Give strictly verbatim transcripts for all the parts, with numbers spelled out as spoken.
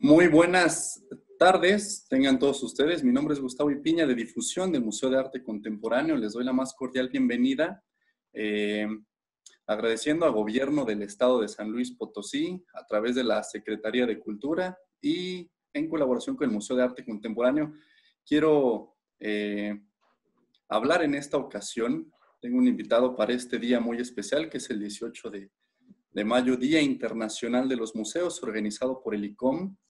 Muy buenas tardes, tengan todos ustedes. Mi nombre es Gustavo Ipiña, de Difusión del Museo de Arte Contemporáneo. Les doy la más cordial bienvenida, eh, agradeciendo al Gobierno del Estado de San Luis Potosí, a través de la Secretaría de Cultura y en colaboración con el Museo de Arte Contemporáneo. Quiero eh, hablar en esta ocasión. Tengo un invitado para este día muy especial, que es el dieciocho de, de mayo, Día Internacional de los Museos, organizado por el I C O M.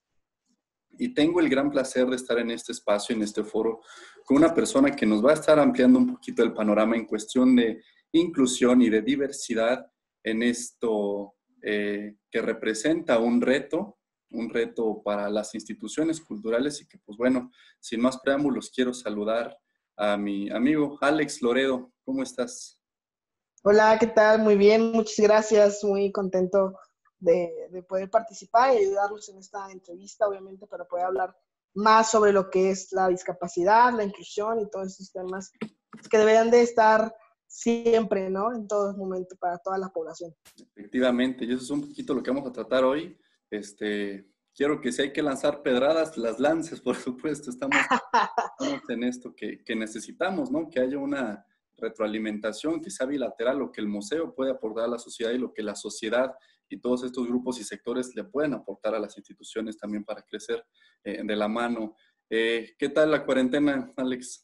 Y tengo el gran placer de estar en este espacio, en este foro, con una persona que nos va a estar ampliando un poquito el panorama en cuestión de inclusión y de diversidad en esto eh, que representa un reto, un reto para las instituciones culturales y que, pues bueno, sin más preámbulos, quiero saludar a mi amigo Alex Loredo. ¿Cómo estás? Hola, ¿qué tal? Muy bien, muchas gracias. Muy contento de, de poder participar y ayudarlos en esta entrevista, obviamente, para poder hablar más sobre lo que es la discapacidad, la inclusión y todos estos temas que deberían de estar siempre, ¿no? En todo momento para toda la población. Efectivamente, y eso es un poquito lo que vamos a tratar hoy. Este, quiero que si hay que lanzar pedradas, las lances, por supuesto. Estamos, estamos en esto que, que necesitamos, ¿no? Que haya una retroalimentación, que sea bilateral, lo que el museo puede aportar a la sociedad y lo que la sociedad y todos estos grupos y sectores le pueden aportar a las instituciones también para crecer eh, de la mano. Eh, ¿qué tal la cuarentena, Alex?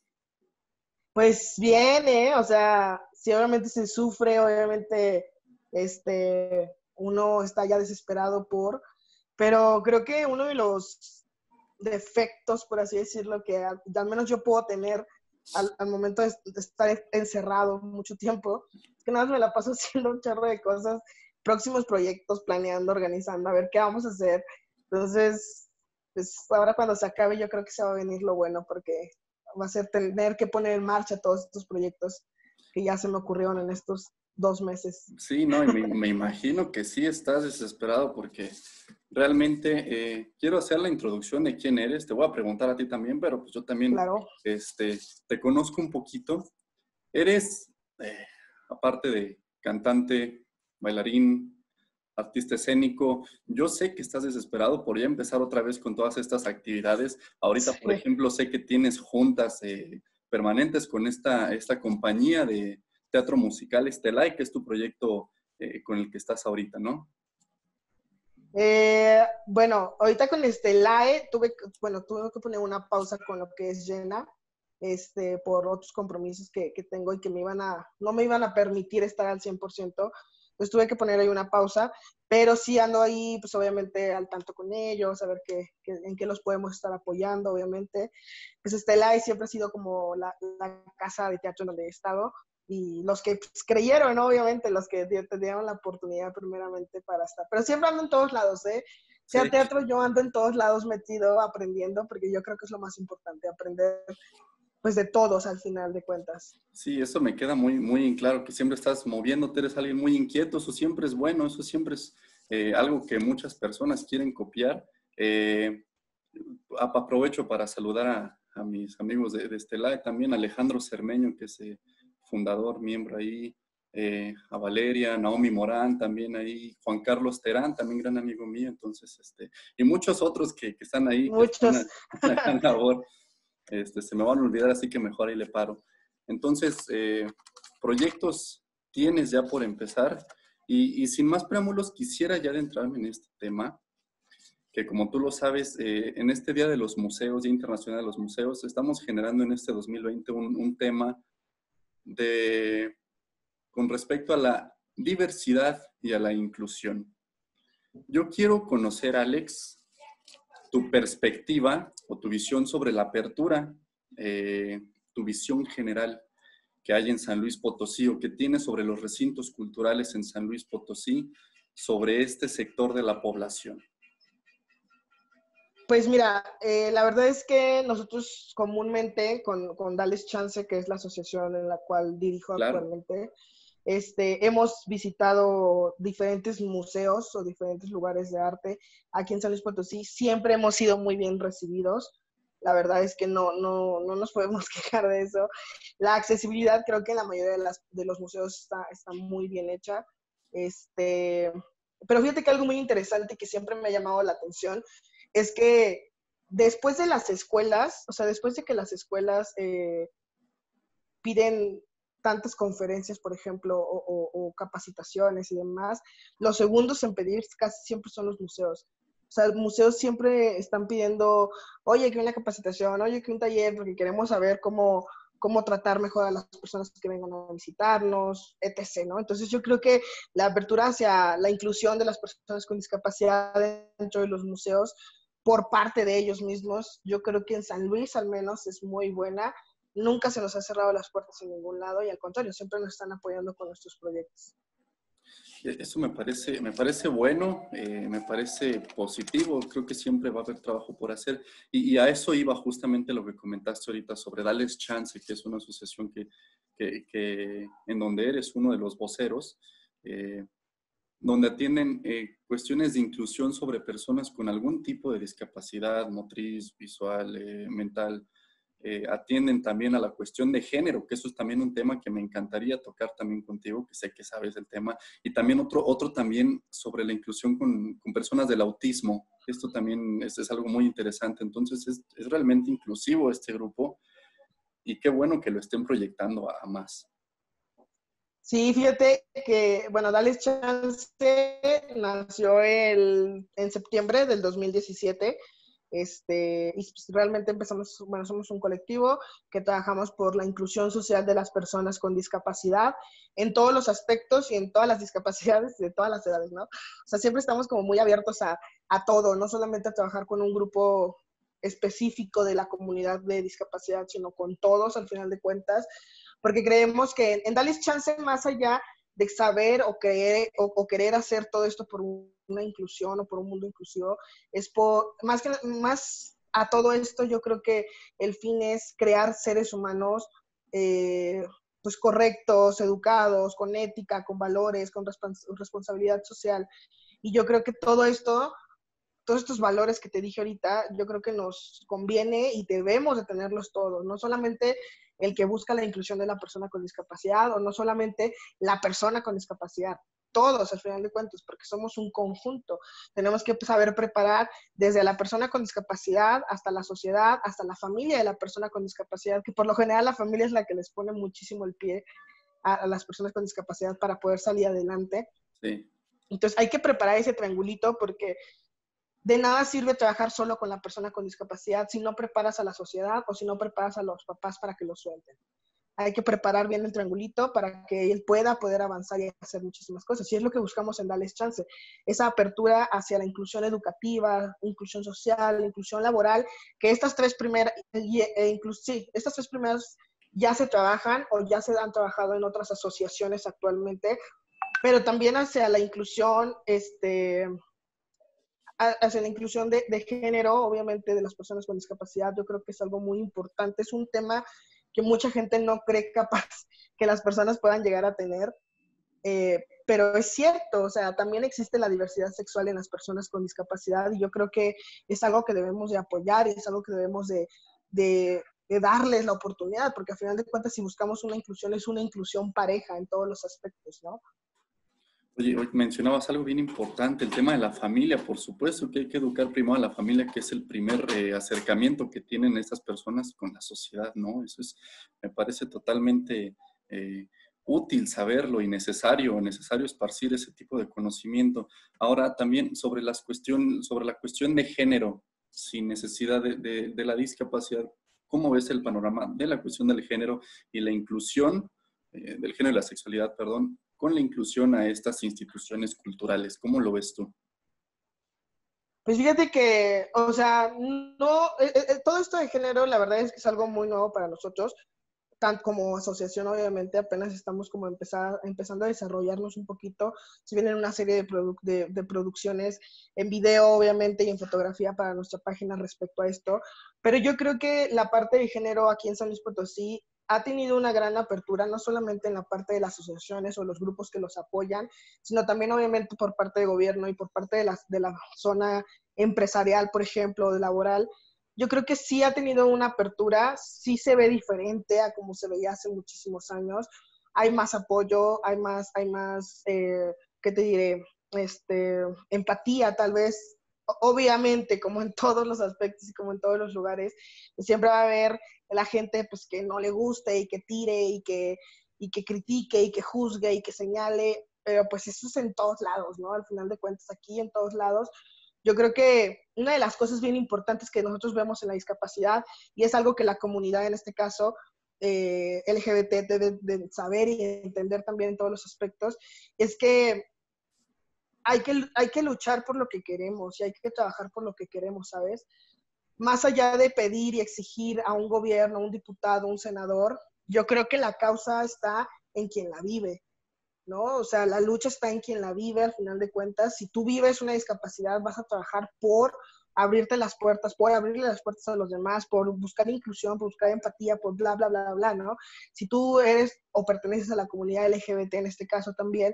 Pues bien, ¿eh? O sea, sí, obviamente se sufre, obviamente, este, uno está ya desesperado por, pero creo que uno de los defectos, por así decirlo, que al, al menos yo puedo tener al, al momento de, de, estar encerrado mucho tiempo, es que nada más me la paso haciendo un chorro de cosas, próximos proyectos, planeando, organizando, a ver qué vamos a hacer. Entonces, pues ahora cuando se acabe yo creo que se va a venir lo bueno, porque va a ser tener que poner en marcha todos estos proyectos que ya se me ocurrieron en estos dos meses. Sí, no, y me, me imagino que sí estás desesperado porque realmente eh, quiero hacer la introducción de quién eres. Te voy a preguntar a ti también, pero pues yo también Claro. este, te conozco un poquito. Eres, eh, aparte de cantante, bailarín, artista escénico, yo sé que estás desesperado por ya empezar otra vez con todas estas actividades. Ahorita, por Sí. ejemplo, sé que tienes juntas eh, permanentes con esta, esta compañía de teatro musical Estelai, que es tu proyecto eh, con el que estás ahorita, ¿no? Eh, bueno, ahorita con Estelae tuve, bueno, tuve que poner una pausa con lo que es Jenna, este, por otros compromisos que, que tengo y que me iban a, no me iban a permitir estar al cien por ciento, pues tuve que poner ahí una pausa, pero sí ando ahí, pues obviamente al tanto con ellos, a ver qué, qué, en qué los podemos estar apoyando, obviamente. Pues Estelae siempre ha sido como la, la casa de teatro en donde he estado, y los que pues, creyeron, obviamente, los que te dieron la oportunidad primeramente para estar. Pero siempre ando en todos lados, ¿eh? Sea Sí. teatro, yo ando en todos lados metido, aprendiendo, porque yo creo que es lo más importante, aprender pues de todos al final de cuentas. Sí, eso me queda muy, muy en claro, que siempre estás moviéndote, eres alguien muy inquieto, eso siempre es bueno, eso siempre es eh, algo que muchas personas quieren copiar. Eh, aprovecho para saludar a, a mis amigos de, de Estelae, también Alejandro Cermeño, que es eh, fundador, miembro ahí, eh, a Valeria, Naomi Morán, también ahí, Juan Carlos Terán, también gran amigo mío, entonces, este, y muchos otros que, que están ahí, que hacen una, Muchos. una gran labor. Este, se me van a olvidar, así que mejor ahí le paro. Entonces, eh, proyectos tienes ya por empezar y, y sin más preámbulos quisiera ya adentrarme en este tema, que como tú lo sabes, eh, en este Día de los Museos, Día Internacional de los Museos, estamos generando en este dos mil veinte un, un tema de, con respecto a la diversidad y a la inclusión. Yo quiero conocer, Alex, tu perspectiva o tu visión sobre la apertura, eh, tu visión general que hay en San Luis Potosí o que tienes sobre los recintos culturales en San Luis Potosí, sobre este sector de la población. Pues mira, eh, la verdad es que nosotros comúnmente con, con Dales Chance, que es la asociación en la cual dirijo Claro. actualmente, este, hemos visitado diferentes museos o diferentes lugares de arte aquí en San Luis Potosí. Siempre hemos sido muy bien recibidos. La verdad es que no, no, no nos podemos quejar de eso. La accesibilidad creo que en la mayoría de, las, de los museos está, está muy bien hecha. Este, pero fíjate que algo muy interesante que siempre me ha llamado la atención es que después de las escuelas, o sea, después de que las escuelas eh, piden tantas conferencias, por ejemplo, o, o, o capacitaciones y demás, los segundos en pedir casi siempre son los museos. O sea, los museos siempre están pidiendo, oye, que una capacitación, oye, que un taller, porque queremos saber cómo, cómo tratar mejor a las personas que vengan a visitarnos, etcétera, ¿no? Entonces yo creo que la apertura hacia la inclusión de las personas con discapacidad dentro de los museos por parte de ellos mismos, yo creo que en San Luis al menos es muy buena. Nunca se nos ha cerrado las puertas en ningún lado y al contrario, siempre nos están apoyando con nuestros proyectos. Eso me parece, me parece bueno, eh, me parece positivo, creo que siempre va a haber trabajo por hacer y, y a eso iba justamente lo que comentaste ahorita sobre Darles Chance, que es una asociación que, que, que en donde eres uno de los voceros, eh, donde atienden eh, cuestiones de inclusión sobre personas con algún tipo de discapacidad motriz, visual, eh, mental. Eh, atienden también a la cuestión de género, que eso es también un tema que me encantaría tocar también contigo, que sé que sabes del tema, y también otro, otro también sobre la inclusión con, con personas del autismo. Esto también es, es algo muy interesante, entonces es, es realmente inclusivo este grupo y qué bueno que lo estén proyectando a, a más. Sí, fíjate que, bueno, Dales Chance nació el, en septiembre del dos mil diecisiete. Este, y pues realmente empezamos, bueno, somos un colectivo que trabajamos por la inclusión social de las personas con discapacidad en todos los aspectos y en todas las discapacidades de todas las edades, ¿no? O sea, siempre estamos como muy abiertos a, a todo, no solamente a trabajar con un grupo específico de la comunidad de discapacidad, sino con todos al final de cuentas, porque creemos que en Darles Chance, más allá de saber o querer, o, o querer hacer todo esto por una inclusión o por un mundo inclusivo, es por, más, que, más a todo esto, yo creo que el fin es crear seres humanos eh, pues correctos, educados, con ética, con valores, con respons responsabilidad social. Y yo creo que todo esto, todos estos valores que te dije ahorita, yo creo que nos conviene y debemos de tenerlos todos, no solamente el que busca la inclusión de la persona con discapacidad o no solamente la persona con discapacidad, todos al final de cuentas, porque somos un conjunto. Tenemos que saber preparar desde la persona con discapacidad hasta la sociedad, hasta la familia de la persona con discapacidad, que por lo general la familia es la que les pone muchísimo el pie a, a las personas con discapacidad para poder salir adelante. Sí. Entonces hay que preparar ese triangulito porque de nada sirve trabajar solo con la persona con discapacidad si no preparas a la sociedad o si no preparas a los papás para que lo suelten. Hay que preparar bien el triangulito para que él pueda poder avanzar y hacer muchísimas cosas. Y es lo que buscamos en Darles Chance, esa apertura hacia la inclusión educativa, inclusión social, inclusión laboral, que estas tres primeras, e incluso, sí, estas tres primeras ya se trabajan o ya se han trabajado en otras asociaciones actualmente, pero también hacia la inclusión, este, hacia la inclusión de, de género, obviamente de las personas con discapacidad, yo creo que es algo muy importante. Es un tema que mucha gente no cree capaz que las personas puedan llegar a tener, eh, pero es cierto, o sea, también existe la diversidad sexual en las personas con discapacidad y yo creo que es algo que debemos de apoyar y es algo que debemos de, de, de darles la oportunidad, porque al final de cuentas si buscamos una inclusión es una inclusión pareja en todos los aspectos, ¿no? Oye, hoy mencionabas algo bien importante, el tema de la familia, por supuesto que hay que educar primero a la familia, que es el primer eh, acercamiento que tienen estas personas con la sociedad, ¿no? Eso es, me parece totalmente eh, útil saberlo y necesario, necesario esparcir ese tipo de conocimiento. Ahora también sobre, las cuestión, sobre la cuestión de género, sin necesidad de, de, de la discapacidad, ¿cómo ves el panorama de la cuestión del género y la inclusión, eh, del género y la sexualidad, perdón, con la inclusión a estas instituciones culturales? ¿Cómo lo ves tú? Pues fíjate que, o sea, no, eh, eh, todo esto de género, la verdad es que es algo muy nuevo para nosotros, tanto como asociación, obviamente, apenas estamos como empezar, empezando a desarrollarnos un poquito, si vienen una serie de, produ de, de producciones en video, obviamente, y en fotografía para nuestra página respecto a esto, pero yo creo que la parte de género aquí en San Luis Potosí ha tenido una gran apertura, no solamente en la parte de las asociaciones o los grupos que los apoyan, sino también obviamente por parte del gobierno y por parte de la, de la zona empresarial, por ejemplo, de laboral. Yo creo que sí ha tenido una apertura, sí se ve diferente a como se veía hace muchísimos años. Hay más apoyo, hay más, hay más, eh, ¿qué te diré? Este, empatía tal vez obviamente, como en todos los aspectos y como en todos los lugares, pues siempre va a haber la gente pues, que no le guste y que tire y que, y que critique y que juzgue y que señale, pero pues eso es en todos lados, ¿no? Al final de cuentas, aquí en todos lados. Yo creo que una de las cosas bien importantes que nosotros vemos en la discapacidad, y es algo que la comunidad en este caso eh, L G B T debe de saber y entender también en todos los aspectos, es que hay que, hay que luchar por lo que queremos y hay que trabajar por lo que queremos, ¿sabes? Más allá de pedir y exigir a un gobierno, a un diputado, a un senador, yo creo que la causa está en quien la vive, ¿no? O sea, la lucha está en quien la vive, al final de cuentas. Si tú vives una discapacidad, vas a trabajar por abrirte las puertas, por abrirle las puertas a los demás, por buscar inclusión, por buscar empatía, por bla, bla, bla, bla, ¿no? Si tú eres o perteneces a la comunidad L G B T en este caso también,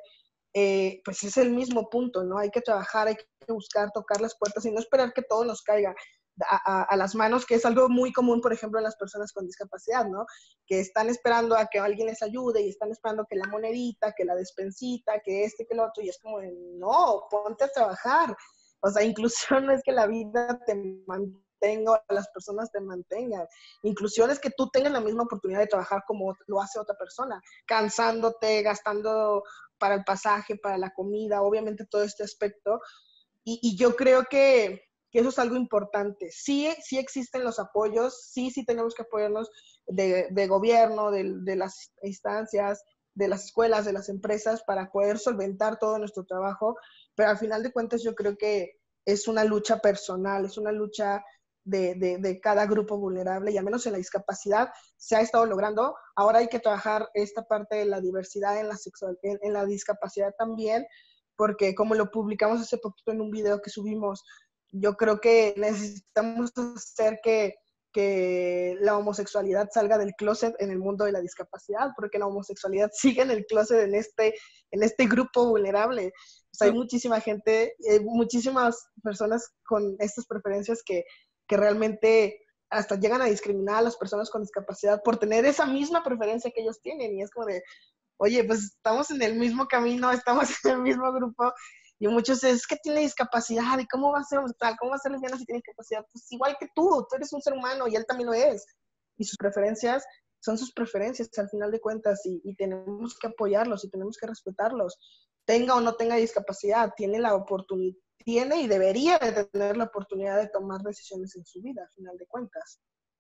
eh, pues es el mismo punto, ¿no? Hay que trabajar, hay que buscar, tocar las puertas y no esperar que todo nos caiga a, a, a las manos, que es algo muy común, por ejemplo, en las personas con discapacidad, ¿no? Que están esperando a que alguien les ayude y están esperando que la monedita, que la despensita, que este, que el otro, y es como, de, no, ponte a trabajar. O sea, inclusión no es que la vida te mantenga o las personas te mantengan. Inclusión es que tú tengas la misma oportunidad de trabajar como lo hace otra persona, cansándote, gastando para el pasaje, para la comida, obviamente todo este aspecto. Y, y yo creo que, que eso es algo importante. Sí, sí existen los apoyos, sí, sí tenemos que apoyarnos de, de gobierno, de, de las instancias, de las escuelas, de las empresas, para poder solventar todo nuestro trabajo, pero al final de cuentas yo creo que es una lucha personal, es una lucha de, de, de cada grupo vulnerable, y al menos en la discapacidad se ha estado logrando. Ahora hay que trabajar esta parte de la diversidad en la, sexual, en, en la discapacidad también, porque como lo publicamos hace poquito en un video que subimos, yo creo que necesitamos hacer que, que la homosexualidad salga del closet en el mundo de la discapacidad, porque la homosexualidad sigue en el closet en este, en este grupo vulnerable. O sea, hay muchísima gente, hay muchísimas personas con estas preferencias que, que realmente hasta llegan a discriminar a las personas con discapacidad por tener esa misma preferencia que ellos tienen, y es como de, oye, pues estamos en el mismo camino, estamos en el mismo grupo, y muchos es que tiene discapacidad, ¿y cómo va a ser tal? ¿Cómo va a ser lesbiana si tiene discapacidad? Pues igual que tú, tú eres un ser humano y él también lo es, y sus preferencias son sus preferencias al final de cuentas, y, y tenemos que apoyarlos y tenemos que respetarlos, tenga o no tenga discapacidad, tiene la oportunidad, tiene y debería de tener la oportunidad de tomar decisiones en su vida, al final de cuentas.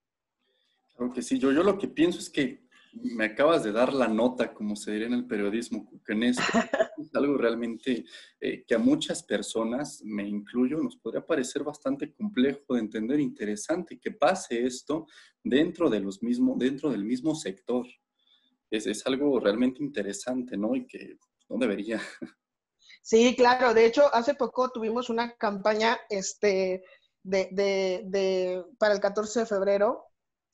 Claro que sí, yo, yo lo que pienso es que me acabas de dar la nota, como se diría en el periodismo, que en esto es algo realmente eh, que a muchas personas, me incluyo, nos podría parecer bastante complejo de entender, interesante que pase esto dentro de los mismos, dentro del mismo sector. Es, es algo realmente interesante, ¿no? Y que no debería. Sí, claro. De hecho, hace poco tuvimos una campaña este, de, de, de, para el catorce de febrero,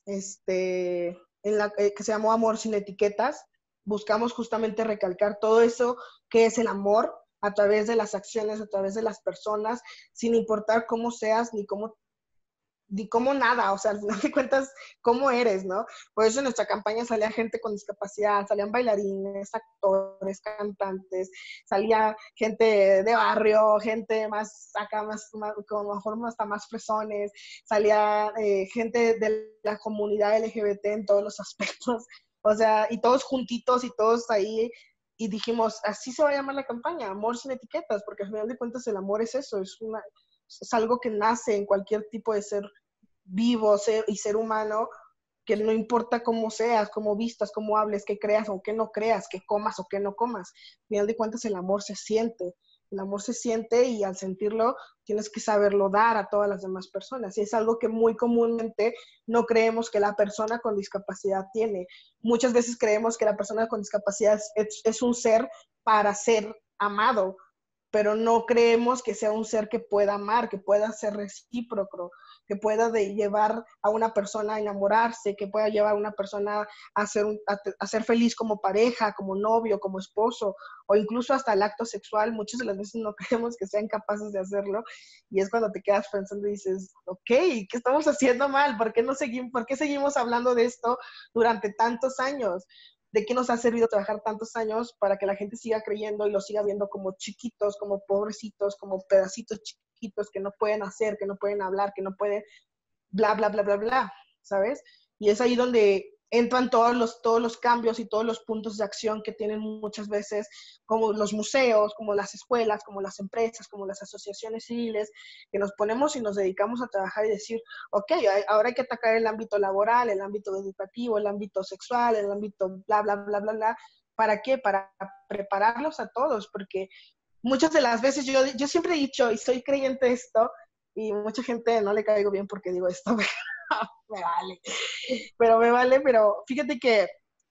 este, en la, eh, que se llamó Amor sin etiquetas. Buscamos justamente recalcar todo eso que es el amor a través de las acciones, a través de las personas, sin importar cómo seas ni cómo ni cómo nada, o sea, al final de cuentas, cómo eres, ¿no? Por eso en nuestra campaña salía gente con discapacidad, salían bailarines, actores, cantantes, salía gente de barrio, gente más acá, más, más con a lo mejor hasta más fresones, salía eh, gente de la comunidad L G B T en todos los aspectos, o sea, y todos juntitos y todos ahí, y dijimos, así se va a llamar la campaña, Amor sin etiquetas, porque al final de cuentas el amor es eso, es una, es algo que nace en cualquier tipo de ser vivo ser, y ser humano, que no importa cómo seas, cómo vistas, cómo hables, qué creas o qué no creas, qué comas o qué no comas. Al final de cuentas el amor se siente, el amor se siente, y al sentirlo tienes que saberlo dar a todas las demás personas. Y es algo que muy comúnmente no creemos que la persona con discapacidad tiene. Muchas veces creemos que la persona con discapacidad es, es un ser para ser amado, pero no creemos que sea un ser que pueda amar, que pueda ser recíproco, que pueda de llevar a una persona a enamorarse, que pueda llevar a una persona a ser, un, a, a ser feliz como pareja, como novio, como esposo, o incluso hasta el acto sexual. Muchas de las veces no creemos que sean capaces de hacerlo, y es cuando te quedas pensando y dices, ok, ¿qué estamos haciendo mal? ¿Por qué, no seguimos, ¿por qué seguimos hablando de esto durante tantos años? ¿De qué nos ha servido trabajar tantos años para que la gente siga creyendo y los siga viendo como chiquitos, como pobrecitos, como pedacitos chiquitos que no pueden hacer, que no pueden hablar, que no pueden bla, bla, bla, bla, bla, ¿sabes? Y es ahí donde entran todos los, todos los cambios y todos los puntos de acción que tienen muchas veces, como los museos, como las escuelas, como las empresas, como las asociaciones civiles, que nos ponemos y nos dedicamos a trabajar y decir, ok, ahora hay que atacar el ámbito laboral, el ámbito educativo, el ámbito sexual, el ámbito bla, bla, bla, bla, bla. ¿Para qué? Para prepararlos a todos, porque muchas de las veces yo, yo siempre he dicho, y soy creyente de esto, y mucha gente no le caigo bien porque digo esto, pero me vale, pero me vale, pero fíjate que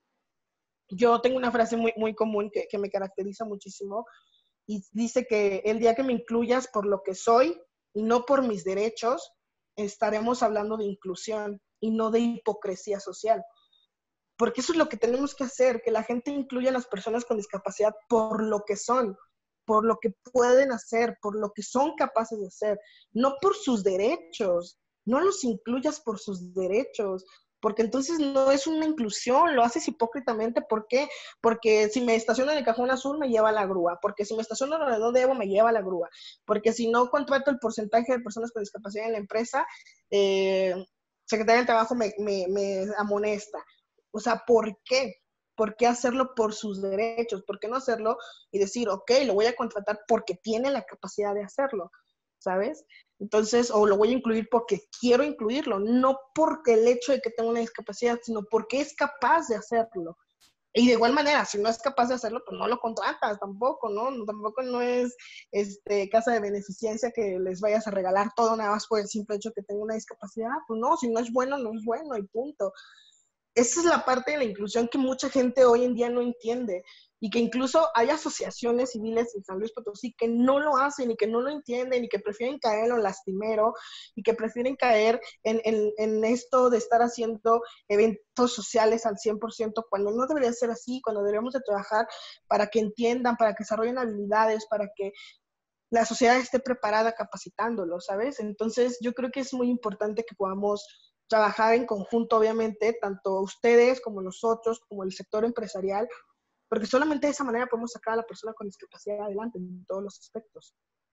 yo tengo una frase muy, muy común que, que me caracteriza muchísimo y dice que el día que me incluyas por lo que soy y no por mis derechos, estaremos hablando de inclusión y no de hipocresía social. Porque eso es lo que tenemos que hacer, que la gente incluya a las personas con discapacidad por lo que son, por lo que pueden hacer, por lo que son capaces de hacer, no por sus derechos. No los incluyas por sus derechos, porque entonces no es una inclusión, lo haces hipócritamente. ¿Por qué? Porque si me estaciono en el cajón azul me lleva a la grúa, porque si me estaciono donde no debo me lleva a la grúa, porque si no contrato el porcentaje de personas con discapacidad en la empresa, eh, Secretaría del Trabajo me, me, me amonesta. O sea, ¿por qué? ¿Por qué hacerlo por sus derechos? ¿Por qué no hacerlo y decir, ok, lo voy a contratar porque tiene la capacidad de hacerlo? ¿Sabes? Entonces, o lo voy a incluir porque quiero incluirlo, no porque el hecho de que tenga una discapacidad, sino porque es capaz de hacerlo. Y de igual manera, si no es capaz de hacerlo, pues no lo contratas tampoco, ¿no? Tampoco no es este, casa de beneficencia que les vayas a regalar todo nada más por el simple hecho de que tenga una discapacidad. Pues no, si no es bueno, no es bueno y punto. Esa es la parte de la inclusión que mucha gente hoy en día no entiende y que incluso hay asociaciones civiles en San Luis Potosí que no lo hacen y que no lo entienden y que prefieren caer en lo lastimero y que prefieren caer en, en, en esto de estar haciendo eventos sociales al cien por ciento cuando no debería ser así, cuando deberíamos de trabajar para que entiendan, para que desarrollen habilidades, para que la sociedad esté preparada capacitándolo, ¿sabes? Entonces yo creo que es muy importante que podamos trabajar en conjunto, obviamente, tanto ustedes como nosotros, como el sector empresarial, porque solamente de esa manera podemos sacar a la persona con discapacidad adelante en todos los aspectos.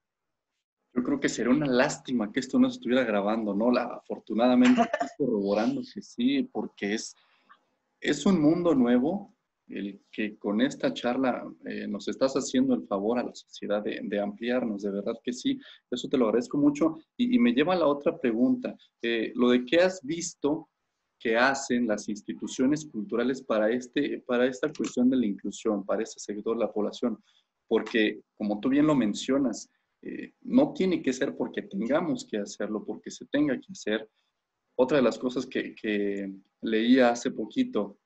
Yo creo que sería una lástima que esto no se estuviera grabando, ¿no? La, afortunadamente, estoy corroborando que sí, porque es, es un mundo nuevo el que con esta charla eh, nos estás haciendo el favor a la sociedad de, de ampliarnos, de verdad que sí, eso te lo agradezco mucho y, y me lleva a la otra pregunta, eh, lo de qué has visto que hacen las instituciones culturales para, este, para esta cuestión de la inclusión, para este sector de la población, porque como tú bien lo mencionas, eh, no tiene que ser porque tengamos que hacerlo, porque se tenga que hacer. Otra de las cosas que, que leía hace poquito,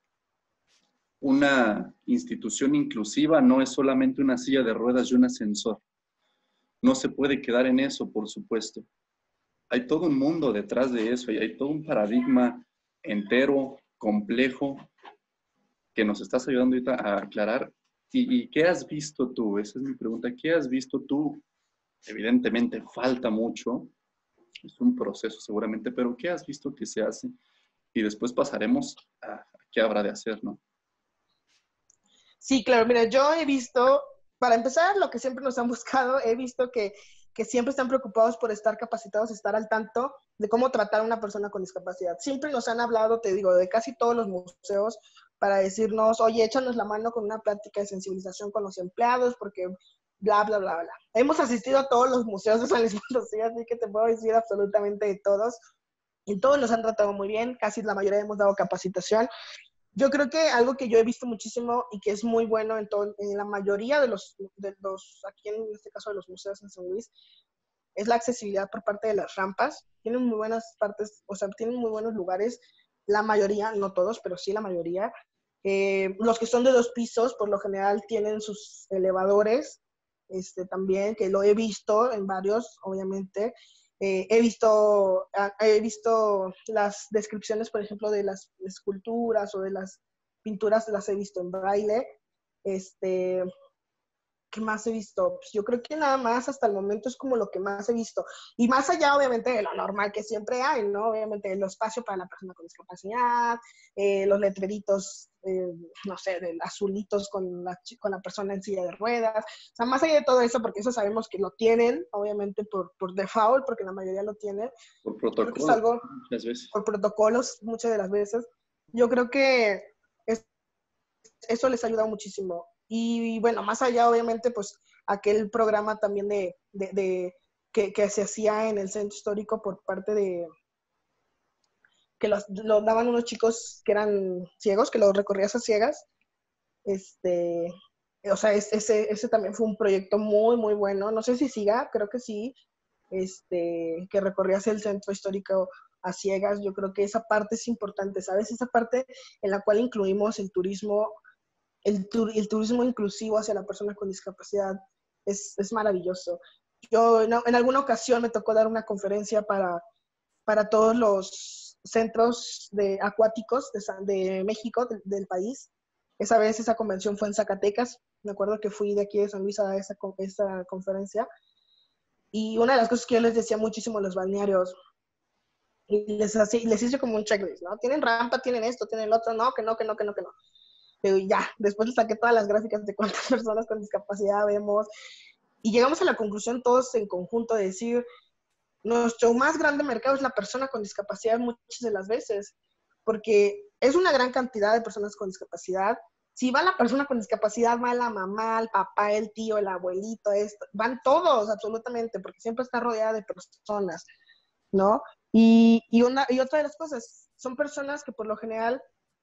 una institución inclusiva no es solamente una silla de ruedas y un ascensor. No se puede quedar en eso, por supuesto. Hay todo un mundo detrás de eso y hay todo un paradigma entero, complejo, que nos estás ayudando ahorita a aclarar. ¿Y, y qué has visto tú? Esa es mi pregunta. ¿Qué has visto tú? Evidentemente falta mucho, es un proceso seguramente, pero ¿qué has visto que se hace? Y después pasaremos a, a qué habrá de hacer, ¿no? Sí, claro, mira, yo he visto, para empezar, lo que siempre nos han buscado, he visto que, que siempre están preocupados por estar capacitados, estar al tanto de cómo tratar a una persona con discapacidad. Siempre nos han hablado, te digo, de casi todos los museos para decirnos, oye, échanos la mano con una plática de sensibilización con los empleados, porque bla, bla, bla, bla. Hemos asistido a todos los museos de San Luis Potosí, así que te puedo decir absolutamente de todos. En todos nos han tratado muy bien, casi la mayoría hemos dado capacitación. Yo creo que algo que yo he visto muchísimo y que es muy bueno en, todo, en la mayoría de los, de los, aquí en este caso de los museos en San Luis, es la accesibilidad por parte de las rampas. Tienen muy buenas partes, o sea, tienen muy buenos lugares, la mayoría, no todos, pero sí la mayoría. Eh, los que son de dos pisos, por lo general, tienen sus elevadores, este, también, que lo he visto en varios, obviamente. Eh, he visto, he visto las descripciones, por ejemplo, de las esculturas o de las pinturas, las he visto en braille. Este, ¿qué más he visto? Pues yo creo que nada más hasta el momento es como lo que más he visto. Y más allá, obviamente, de lo normal que siempre hay, ¿no? Obviamente, el espacio para la persona con discapacidad, eh, los letreritos, eh, no sé, de azulitos con la, con la persona en silla de ruedas. O sea, más allá de todo eso, porque eso sabemos que lo tienen, obviamente, por, por default, porque la mayoría lo tiene. Por Creo que es protocolo, algo, muchas veces. por protocolos, muchas de las veces. Yo creo que es, eso les ha ayudado muchísimo. Y bueno, más allá, obviamente, pues aquel programa también de, de, de que, que, se hacía en el centro histórico por parte de, que los, lo daban unos chicos que eran ciegos, que los recorrías a ciegas. Este, o sea, es, ese, ese también fue un proyecto muy, muy bueno. No sé si siga, creo que sí, este, que recorrías el centro histórico a ciegas. Yo creo que esa parte es importante, ¿sabes? Esa parte en la cual incluimos el turismo, el, tur el turismo inclusivo hacia la persona con discapacidad es, es maravilloso. Yo en, en, alguna ocasión me tocó dar una conferencia para, para todos los centros de, acuáticos de, de México, de, del país. Esa vez esa convención fue en Zacatecas. Me acuerdo que fui de aquí de San Luis a dar esa, esa conferencia. Y una de las cosas que yo les decía muchísimo a los balnearios, y les, así, les hice como un checklist, ¿no? Tienen rampa, tienen esto, tienen lo otro, no, que no, que no, que no, que no. Pero ya, después les saqué todas las gráficas de cuántas personas con discapacidad vemos. Y llegamos a la conclusión todos en conjunto de decir, nuestro más grande mercado es la persona con discapacidad muchas de las veces, porque es una gran cantidad de personas con discapacidad. Si va la persona con discapacidad, va la mamá, el papá, el tío, el abuelito, esto, van todos absolutamente, porque siempre está rodeada de personas, ¿no? Y, y, una, y otra de las cosas, son personas que por lo general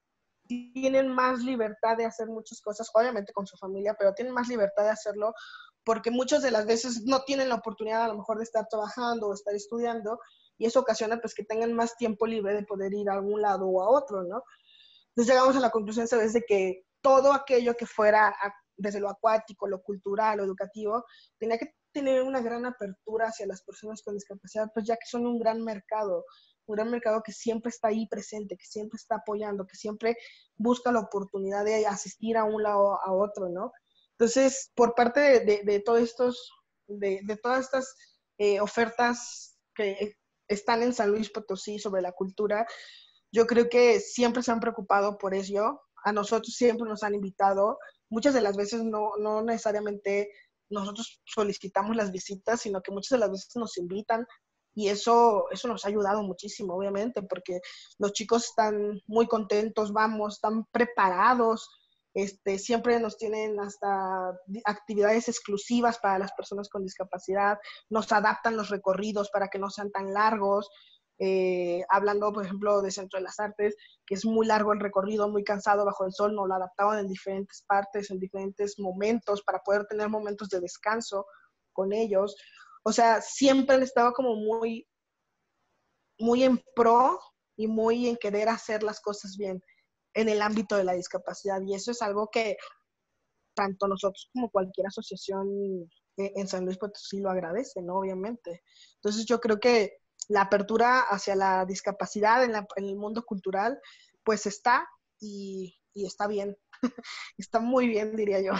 tienen más libertad de hacer muchas cosas, obviamente con su familia, pero tienen más libertad de hacerlo porque muchas de las veces no tienen la oportunidad a lo mejor de estar trabajando o estar estudiando, y eso ocasiona pues que tengan más tiempo libre de poder ir a algún lado o a otro, ¿no? Entonces llegamos a la conclusión, ¿sabes? De que todo aquello que fuera a, desde lo acuático, lo cultural, lo educativo, tenía que tener una gran apertura hacia las personas con discapacidad, pues ya que son un gran mercado, un gran mercado que siempre está ahí presente, que siempre está apoyando, que siempre busca la oportunidad de asistir a un lado a otro, ¿no? Entonces, por parte de, de, de todos estos, de, de todas estas eh, ofertas que están en San Luis Potosí sobre la cultura, yo creo que siempre se han preocupado por ello. A nosotros siempre nos han invitado. Muchas de las veces no, no necesariamente nosotros solicitamos las visitas, sino que muchas de las veces nos invitan. Y eso, eso nos ha ayudado muchísimo, obviamente, porque los chicos están muy contentos, vamos, están preparados. Este, siempre nos tienen hasta actividades exclusivas para las personas con discapacidad. Nos adaptan los recorridos para que no sean tan largos. Eh, hablando, por ejemplo, de Centro de las Artes, que es muy largo el recorrido, muy cansado bajo el sol, nos lo adaptaban en diferentes partes, en diferentes momentos, para poder tener momentos de descanso con ellos. O sea, siempre estaba como muy, muy en pro y muy en querer hacer las cosas bien en el ámbito de la discapacidad. Y eso es algo que tanto nosotros como cualquier asociación en San Luis Potosí lo agradece, ¿no? Obviamente. Entonces yo creo que la apertura hacia la discapacidad en, la, en el mundo cultural, pues está y, y está bien. Está muy bien, diría yo.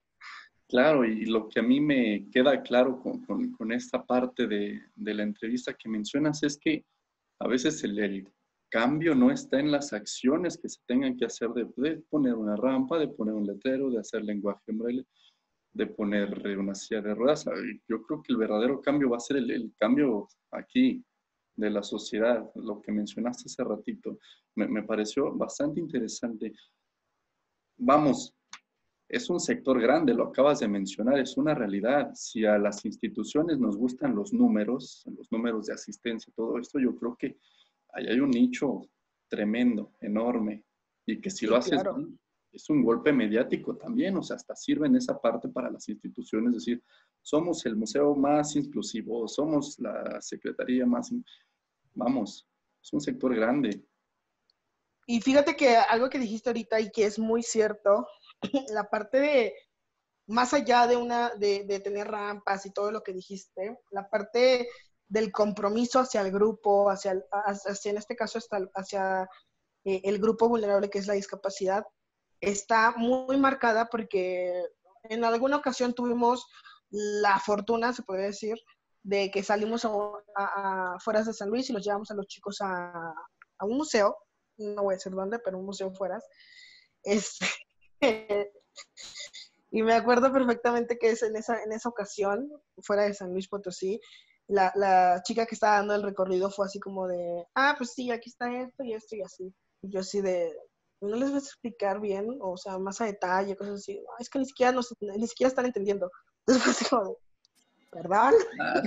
Claro, y lo que a mí me queda claro con, con, con esta parte de, de, la entrevista que mencionas es que a veces el, el, cambio no está en las acciones que se tengan que hacer de, de poner una rampa, de poner un letrero, de hacer lenguaje en braille, de poner una silla de ruedas. Yo creo que el verdadero cambio va a ser el, el cambio aquí de la sociedad, lo que mencionaste hace ratito. Me, me pareció bastante interesante. Vamos, es un sector grande, lo acabas de mencionar, es una realidad. Si a las instituciones nos gustan los números, los números de asistencia, todo esto, yo creo que ahí hay un nicho tremendo, enorme, y que si Sí, lo haces claro. bien, es un golpe mediático también, o sea, hasta sirve en esa parte para las instituciones, decir, somos el museo más inclusivo, somos la secretaría más, vamos, es un sector grande. Y fíjate que algo que dijiste ahorita y que es muy cierto, la parte de, más allá de, una, de, de tener rampas y todo lo que dijiste, la parte del compromiso hacia el grupo, hacia, el, hacia en este caso, hasta, hacia eh, el grupo vulnerable que es la discapacidad, está muy marcada porque en alguna ocasión tuvimos la fortuna, se podría decir, de que salimos a, a, a afueras de San Luis y los llevamos a los chicos a, a un museo, no voy a decir dónde, pero un museo fuera. Este, y me acuerdo perfectamente que es en esa, en esa ocasión, fuera de San Luis Potosí, la, la chica que estaba dando el recorrido fue así como de, ah, pues sí, aquí está esto y esto y así. Y yo así de, no les vas a explicar bien, o sea, más a detalle, cosas así. No, es que ni siquiera, nos, ni siquiera están entendiendo. Entonces fue así como de, ¿perdón? Ah,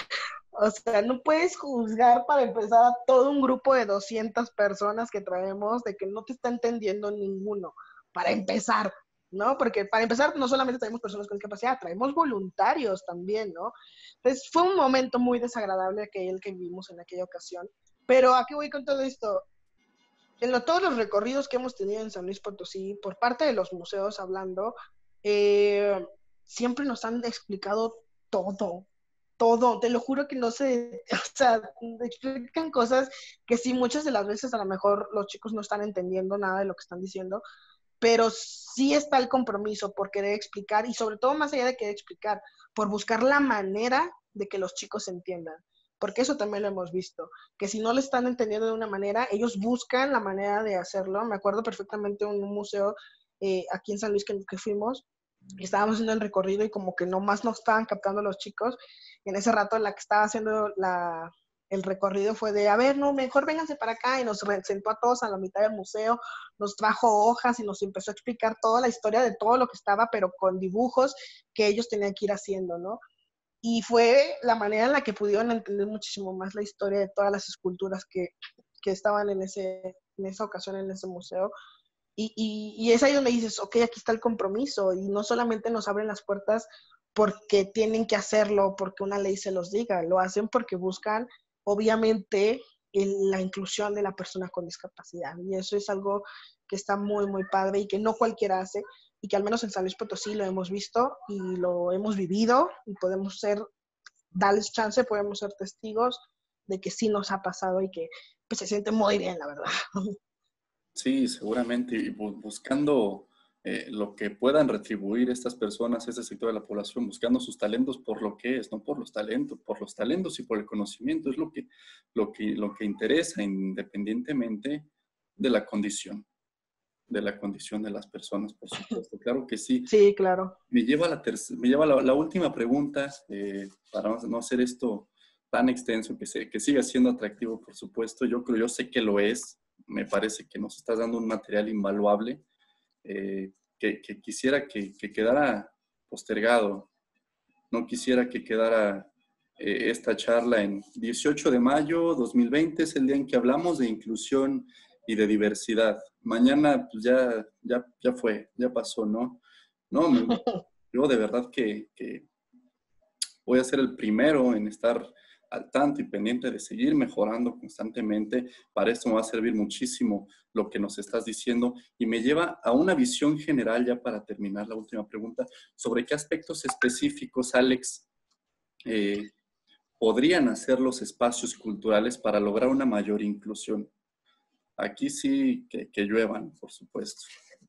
O sea, no puedes juzgar para empezar a todo un grupo de doscientas personas que traemos de que no te está entendiendo ninguno, para empezar, ¿no? Porque para empezar no solamente traemos personas con discapacidad, traemos voluntarios también, ¿no? Entonces fue un momento muy desagradable aquel que vivimos en aquella ocasión. Pero ¿a qué voy con todo esto? En lo, todos los recorridos que hemos tenido en San Luis Potosí, por parte de los museos hablando, eh, siempre nos han explicado todo, todo, te lo juro que no sé, o sea, explican cosas que sí, muchas de las veces a lo mejor los chicos no están entendiendo nada de lo que están diciendo, pero sí está el compromiso por querer explicar y sobre todo más allá de querer explicar, por buscar la manera de que los chicos entiendan, porque eso también lo hemos visto, que si no le están entendiendo de una manera, ellos buscan la manera de hacerlo. Me acuerdo perfectamente de un museo eh, aquí en San Luis que, que fuimos, estábamos haciendo el recorrido y como que nomás no estaban captando los chicos, y en ese rato la que estaba haciendo la, el recorrido fue de, a ver, no, mejor vénganse para acá, y nos sentó a todos a la mitad del museo, nos trajo hojas y nos empezó a explicar toda la historia de todo lo que estaba, pero con dibujos que ellos tenían que ir haciendo, ¿no? Y fue la manera en la que pudieron entender muchísimo más la historia de todas las esculturas que, que estaban en, ese, en esa ocasión en ese museo. Y, y, y es ahí donde dices, ok, aquí está el compromiso, y no solamente nos abren las puertas porque tienen que hacerlo, porque una ley se los diga, lo hacen porque buscan, obviamente, el, la inclusión de la persona con discapacidad. Y eso es algo que está muy, muy padre y que no cualquiera hace, y que al menos en San Luis Potosí lo hemos visto y lo hemos vivido, y podemos ser, darles chance, podemos ser testigos de que sí nos ha pasado y que pues, se siente muy bien, la verdad. sí, seguramente, y bu- buscando eh, lo que puedan retribuir estas personas, este sector de la población, buscando sus talentos por lo que es, no por los talentos, por los talentos y por el conocimiento, es lo que, lo que, lo que interesa independientemente de la condición, de la condición de las personas, por supuesto. Claro que sí. Sí, claro. Me lleva a la, terc- me lleva a la, la última pregunta, eh, para no, no hacer esto tan extenso, que, se, que siga siendo atractivo, por supuesto. Yo creo, yo sé que lo es. Me parece que nos estás dando un material invaluable, eh, que, que quisiera que, que quedara postergado. No quisiera que quedara eh, esta charla en dieciocho de mayo dos mil veinte, es el día en que hablamos de inclusión y de diversidad. Mañana pues ya, ya, ya fue, ya pasó, ¿no? No, me- yo de verdad que, que voy a ser el primero en estar al tanto y pendiente de seguir mejorando constantemente. Para esto me va a servir muchísimo lo que nos estás diciendo y me lleva a una visión general, ya para terminar la última pregunta, sobre qué aspectos específicos, Alex, eh, podrían hacer los espacios culturales para lograr una mayor inclusión. Aquí sí que, que lluevan, por supuesto.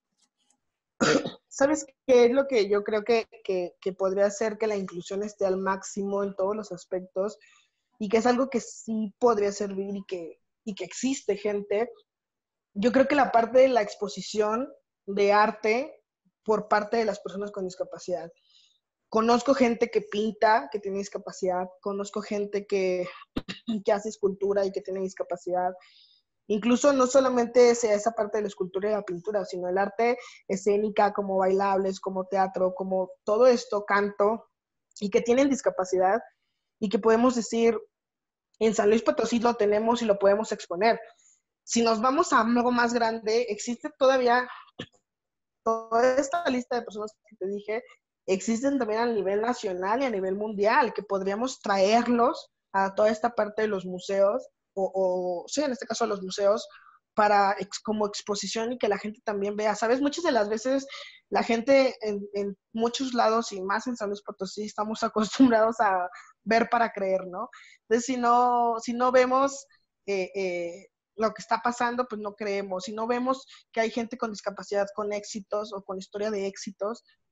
¿Sabes qué es lo que yo creo que, que, que podría hacer que la inclusión esté al máximo en todos los aspectos y que es algo que sí podría servir y que, y que existe gente? Yo creo que la parte de la exposición de arte por parte de las personas con discapacidad. Conozco gente que pinta, que tiene discapacidad, conozco gente que, que hace escultura y que tiene discapacidad. Incluso no solamente sea esa parte de la escultura y la pintura, sino el arte escénica, como bailables, como teatro, como todo esto, canto, y que tienen discapacidad y que podemos decir, en San Luis Potosí lo tenemos y lo podemos exponer. Si nos vamos a algo más grande, existe todavía toda esta lista de personas que te dije, existen también a nivel nacional y a nivel mundial, que podríamos traerlos a toda esta parte de los museos, o, o sí, en este caso a los museos, para ex, como exposición y que la gente también vea. Sabes, muchas de las veces la gente en, en muchos lados y más en San Luis Potosí estamos acostumbrados a ver para creer, ¿no? Entonces, si no, si no vemos eh, eh, lo que está pasando, pues no creemos. Si no vemos que hay gente con discapacidad con éxitos o con historia de éxitos,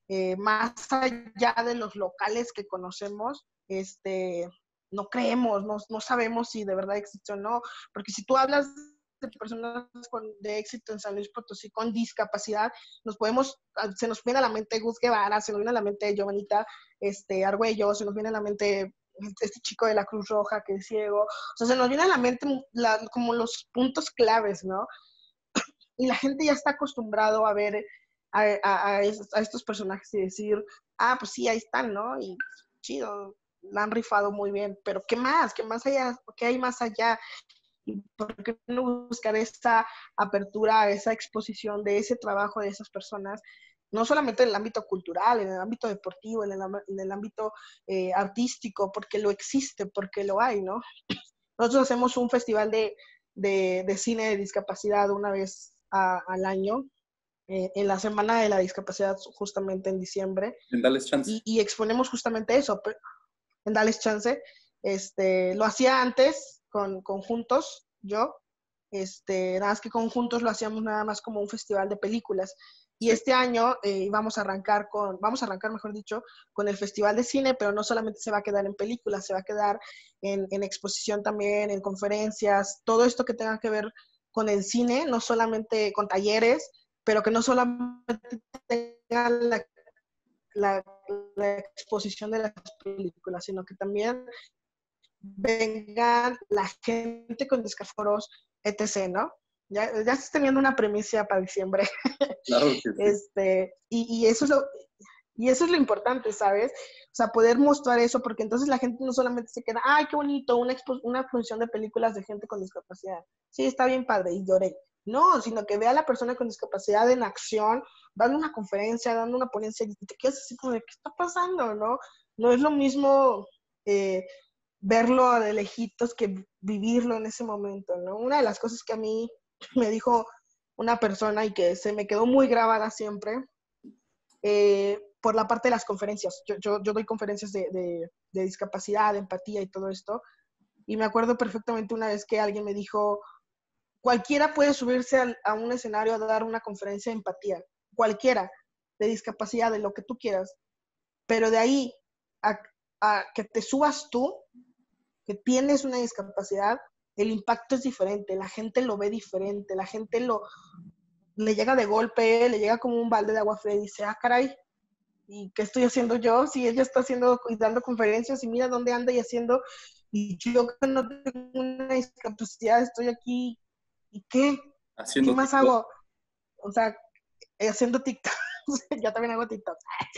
eh, más allá de los locales que conocemos, este, no creemos, no, no sabemos si de verdad existe o no, porque si tú hablas de personas con, de éxito en San Luis Potosí con discapacidad, nos podemos, se nos viene a la mente Gus Guevara, se nos viene a la mente Giovanita este, Argüello, se nos viene a la mente este chico de la Cruz Roja que es ciego, o sea, se nos viene a la mente la, como los puntos claves, ¿no? Y la gente ya está acostumbrado a ver a, a, a, esos, a estos personajes y decir, ah, pues sí, ahí están, ¿no? Y chido, la han rifado muy bien, pero ¿qué más? ¿Qué más allá? ¿Qué hay más allá? ¿Y por qué no buscar esa apertura, esa exposición de ese trabajo de esas personas? No solamente en el ámbito cultural, en el ámbito deportivo, en el, en el ámbito eh, artístico, porque lo existe, porque lo hay, ¿no? Nosotros hacemos un festival de, de, de cine de discapacidad una vez a, al año, eh, en la Semana de la Discapacidad, justamente en diciembre, En Dales Chance. y, y exponemos justamente eso, en Dales Chance. Este, lo hacía antes con conjuntos, yo, este, nada más que conjuntos lo hacíamos nada más como un festival de películas. Y sí. Este año eh, vamos a arrancar con, vamos a arrancar, mejor dicho, con el Festival de Cine, pero no solamente se va a quedar en películas, se va a quedar en, en exposición también, en conferencias, todo esto que tenga que ver con el cine, no solamente con talleres, pero que no solamente tenga la, la, la exposición de las películas, sino que también vengan la gente con discaforos, etcétera, ¿no? Ya, ya estás teniendo una premisa para diciembre. Claro que sí. Este, y, y, eso es lo, y eso es lo importante, ¿sabes? O sea, poder mostrar eso, porque entonces la gente no solamente se queda, ay, qué bonito, una, expo una función de películas de gente con discapacidad. Sí, está bien padre, y lloré. No, sino que vea a la persona con discapacidad en acción, dando una conferencia, dando una ponencia, y te quedas así como de, ¿qué está pasando, no? No es lo mismo eh, verlo de lejitos que vivirlo en ese momento, ¿no? Una de las cosas que a mí me dijo una persona y que se me quedó muy grabada siempre, eh, por la parte de las conferencias. Yo, yo, yo doy conferencias de, de, de discapacidad, de empatía y todo esto, y me acuerdo perfectamente una vez que alguien me dijo, cualquiera puede subirse a, a un escenario a dar una conferencia de empatía, cualquiera, de discapacidad, de lo que tú quieras, pero de ahí a, a que te subas tú, que tienes una discapacidad, el impacto es diferente, la gente lo ve diferente, la gente lo le llega de golpe, le llega como un balde de agua fría y dice, ah, caray, ¿y qué estoy haciendo yo? Si ella está haciendo y dando conferencias y mira dónde anda y haciendo, y yo que no tengo una discapacidad estoy aquí, ¿y qué? Haciendo ¿Qué más TikTok. hago? O sea, haciendo TikTok. Yo también hago TikTok.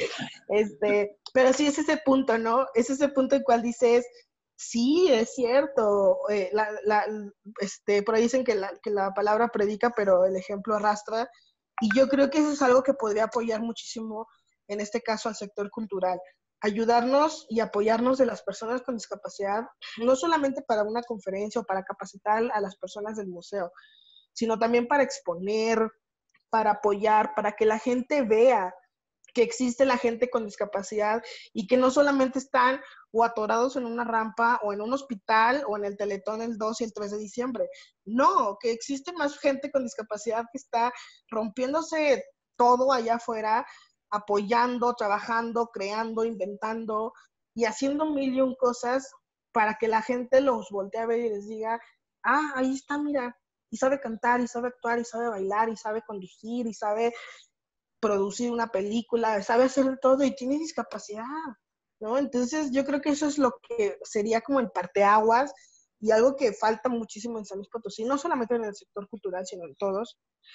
Este, pero sí es ese punto, ¿no? Es ese punto en cual dices, sí, es cierto. Eh, la, la, este, por ahí dicen que la, que la palabra predica, pero el ejemplo arrastra. Y yo creo que eso es algo que podría apoyar muchísimo, en este caso, al sector cultural. Ayudarnos y apoyarnos de las personas con discapacidad, no solamente para una conferencia o para capacitar a las personas del museo, sino también para exponer, para apoyar, para que la gente vea que existe la gente con discapacidad y que no solamente están o atorados en una rampa o en un hospital o en el Teletón el dos y el tres de diciembre. No, que existe más gente con discapacidad que está rompiéndose todo allá afuera, apoyando, trabajando, creando, inventando y haciendo mil y un cosas para que la gente los voltee a ver y les diga, ah, ahí está, mira, y sabe cantar, y sabe actuar, y sabe bailar, y sabe conducir, y sabe producir una película, sabe hacer todo y tiene discapacidad, ¿no? Entonces yo creo que eso es lo que sería como el parteaguas y algo que falta muchísimo en San Luis Potosí, no solamente en el sector cultural, sino en todos.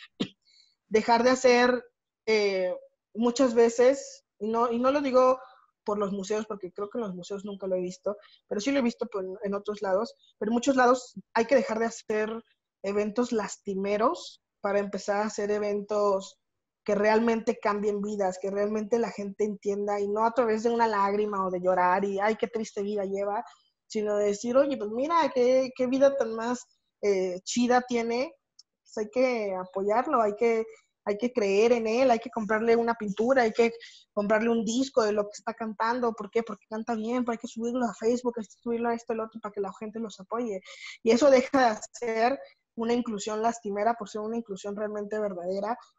Dejar de hacer eh, muchas veces, y no, y no lo digo por los museos, porque creo que en los museos nunca lo he visto, pero sí lo he visto en otros lados, pero en muchos lados hay que dejar de hacer eventos lastimeros para empezar a hacer eventos que realmente cambien vidas, que realmente la gente entienda, y no a través de una lágrima o de llorar y, ay, qué triste vida lleva, sino de decir, oye, pues mira, qué, qué vida tan más eh, chida tiene, pues hay que apoyarlo, hay que, hay que creer en él, hay que comprarle una pintura, hay que comprarle un disco de lo que está cantando. ¿Por qué? Porque canta bien, pero hay que subirlo a Facebook, hay que subirlo a esto, el otro, para que la gente los apoye. Y eso deja de ser una inclusión lastimera por ser una inclusión realmente verdadera,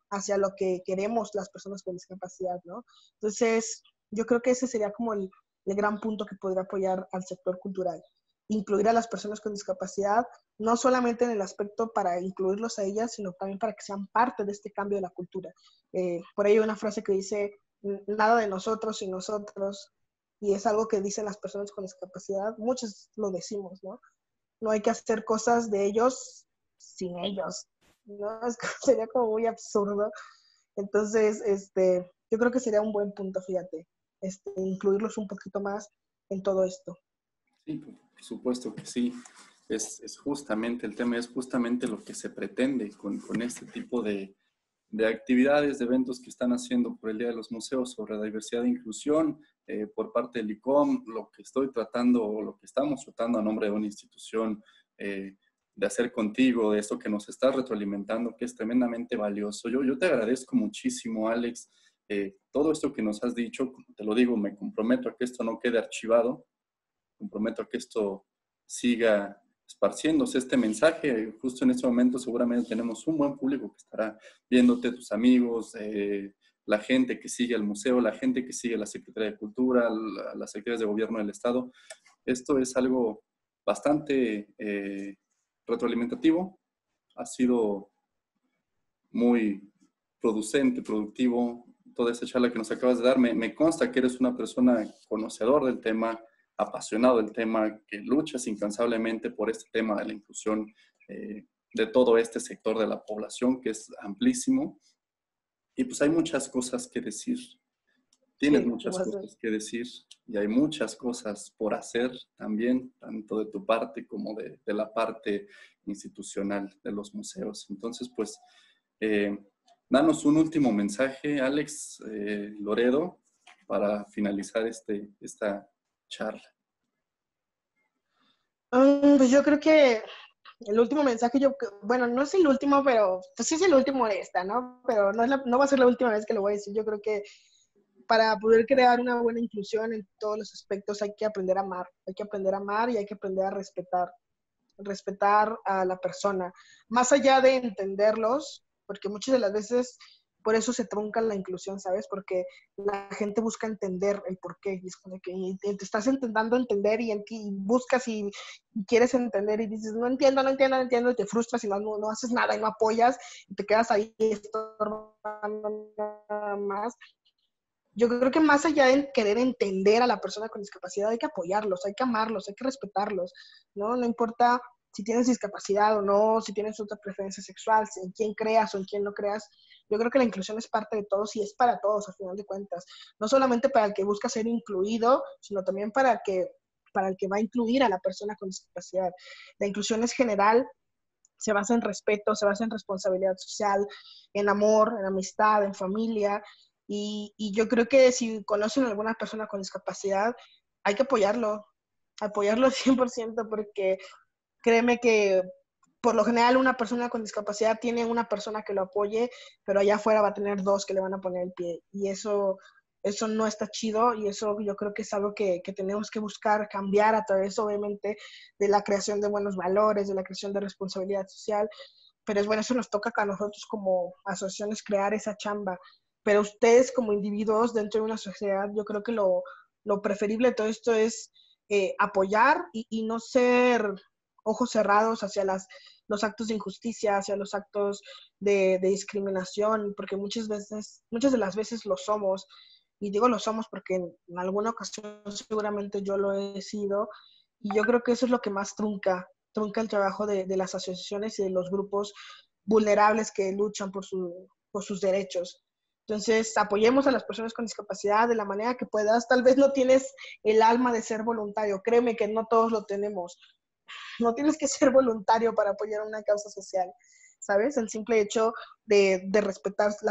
hacia lo que queremos las personas con discapacidad, ¿no? Entonces, yo creo que ese sería como el, el gran punto que podría apoyar al sector cultural. Incluir a las personas con discapacidad, no solamente en el aspecto para incluirlos a ellas, sino también para que sean parte de este cambio de la cultura. Eh, por ahí hay una frase que dice, nada de nosotros sin nosotros, y es algo que dicen las personas con discapacidad, muchos lo decimos, ¿no? No hay que hacer cosas de ellos sin ellos, ¿no? Es que sería como muy absurdo. Entonces, este, yo creo que sería un buen punto, fíjate, este, incluirlos un poquito más en todo esto. Sí, por supuesto que sí. Es, es justamente, el tema es justamente lo que se pretende con, con este tipo de, de actividades, de eventos que están haciendo por el Día de los Museos sobre la diversidad e inclusión eh, por parte del I C O M, lo que estoy tratando o lo que estamos tratando a nombre de una institución eh, de hacer contigo, de esto que nos estás retroalimentando, que es tremendamente valioso. Yo, yo te agradezco muchísimo, Alex, eh, todo esto que nos has dicho, como te lo digo, me comprometo a que esto no quede archivado, comprometo a que esto siga esparciéndose este mensaje. Justo en este momento seguramente tenemos un buen público que estará viéndote, tus amigos, eh, la gente que sigue el museo, la gente que sigue la Secretaría de Cultura, la, las secretarías de Gobierno del Estado. Esto es algo bastante eh, retroalimentativo. Ha sido muy producente, productivo, toda esta charla que nos acabas de dar. Me, me consta que eres una persona conocedor del tema, apasionado del tema, que luchas incansablemente por este tema de la inclusión eh, de todo este sector de la población, que es amplísimo. Y pues hay muchas cosas que decir. Tienes Sí, muchas cosas que decir y hay muchas cosas por hacer también, tanto de tu parte como de, de la parte institucional de los museos. Entonces, pues, eh, danos un último mensaje, Alex eh, Loredo, para finalizar este, esta charla. Um, pues yo creo que el último mensaje, yo, bueno, no es el último, pero pues sí es el último de esta, ¿no? Pero no, es la, no va a ser la última vez que lo voy a decir. Yo creo que para poder crear una buena inclusión en todos los aspectos hay que aprender a amar, hay que aprender a amar y hay que aprender a respetar, respetar a la persona, más allá de entenderlos, porque muchas de las veces por eso se trunca la inclusión, ¿sabes? Porque la gente busca entender el porqué, y es como que y te estás intentando entender y, y buscas y, y, quieres entender y dices, no entiendo, no entiendo, no entiendo, y te frustras y no, no, no haces nada y no apoyas y te quedas ahí estorbando nada más. Yo creo que más allá de querer entender a la persona con discapacidad, hay que apoyarlos, hay que amarlos, hay que respetarlos, ¿no? No importa si tienes discapacidad o no, si tienes otra preferencia sexual, en quién creas o en quién no creas. Yo creo que la inclusión es parte de todos y es para todos, al final de cuentas. No solamente para el que busca ser incluido, sino también para el que, para el que va a incluir a la persona con discapacidad. La inclusión es general, se basa en respeto, se basa en responsabilidad social, en amor, en amistad, en familia. Y, y yo creo que si conocen a alguna persona con discapacidad, hay que apoyarlo, apoyarlo al cien por ciento, porque créeme que por lo general una persona con discapacidad tiene una persona que lo apoye, pero allá afuera va a tener dos que le van a poner el pie. Y eso, eso no está chido y eso yo creo que es algo que, que tenemos que buscar cambiar a través, obviamente, de la creación de buenos valores, de la creación de responsabilidad social. Pero es bueno, eso nos toca a nosotros como asociaciones crear esa chamba. Pero ustedes como individuos dentro de una sociedad, yo creo que lo, lo preferible de todo esto es eh, apoyar y, y no ser ojos cerrados hacia las, los actos de injusticia, hacia los actos de, de discriminación, porque muchas veces, muchas de las veces lo somos, y digo lo somos porque en, en alguna ocasión seguramente yo lo he sido, y yo creo que eso es lo que más trunca, trunca el trabajo de, de las asociaciones y de los grupos vulnerables que luchan por, su, por sus derechos. Entonces, apoyemos a las personas con discapacidad de la manera que puedas. Tal vez no tienes el alma de ser voluntario, créeme que no todos lo tenemos. No tienes que ser voluntario para apoyar una causa social, ¿sabes? El simple hecho de, de respetar la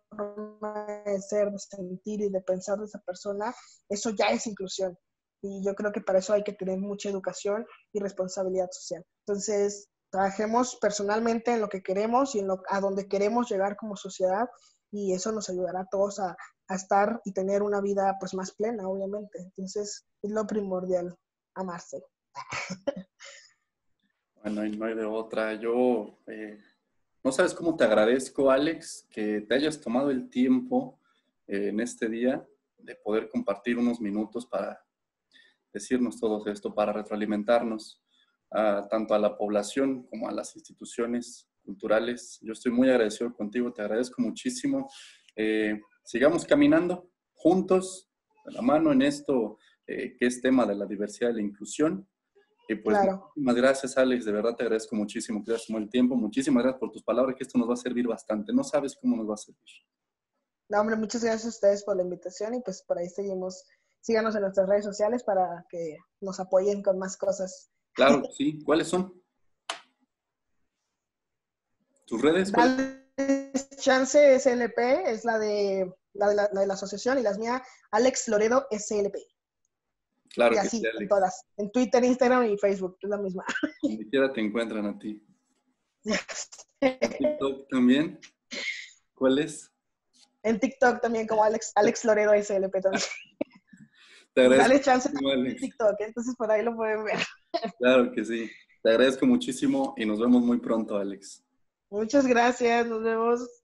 forma de ser, de sentir y de pensar de esa persona, eso ya es inclusión. Y yo creo que para eso hay que tener mucha educación y responsabilidad social. Entonces, trabajemos personalmente en lo que queremos y en lo, a donde queremos llegar como sociedad, y eso nos ayudará a todos a, a estar y tener una vida pues más plena, obviamente. Entonces, es lo primordial, amarse. Bueno, y no hay de otra. Yo, eh, No sabes cómo te agradezco, Alex, que te hayas tomado el tiempo eh, en este día de poder compartir unos minutos para decirnos todo esto, para retroalimentarnos a, tanto a la población como a las instituciones culturales. Yo estoy muy agradecido contigo, te agradezco muchísimo. Eh, sigamos caminando juntos, de la mano en esto eh, que es tema de la diversidad y la inclusión. Y pues Claro. muchísimas gracias, Alex, de verdad te agradezco muchísimo que hayas tomado el tiempo. Muchísimas gracias por tus palabras, que esto nos va a servir bastante. No sabes cómo nos va a servir. No, hombre, muchas gracias a ustedes por la invitación y pues por ahí seguimos. Síganos en nuestras redes sociales para que nos apoyen con más cosas. Claro, sí. ¿Cuáles son? ¿Tus redes? ¿Cuáles? Dale Chance S L P es la de la, de la, la de la asociación y las mías, Alex Loredo S L P. Claro Y que sí, así, en Alex. todas. En Twitter, Instagram y Facebook, es la misma. Donde quiera te encuentran a ti. ¿En TikTok también? ¿Cuál es? En TikTok también como Alex, Alex Loredo S L P también. Te agradezco Dale Chance muchísimo, en Alex. TikTok, entonces por ahí lo pueden ver. Claro que sí. Te agradezco muchísimo y nos vemos muy pronto, Alex. Muchas gracias, nos vemos.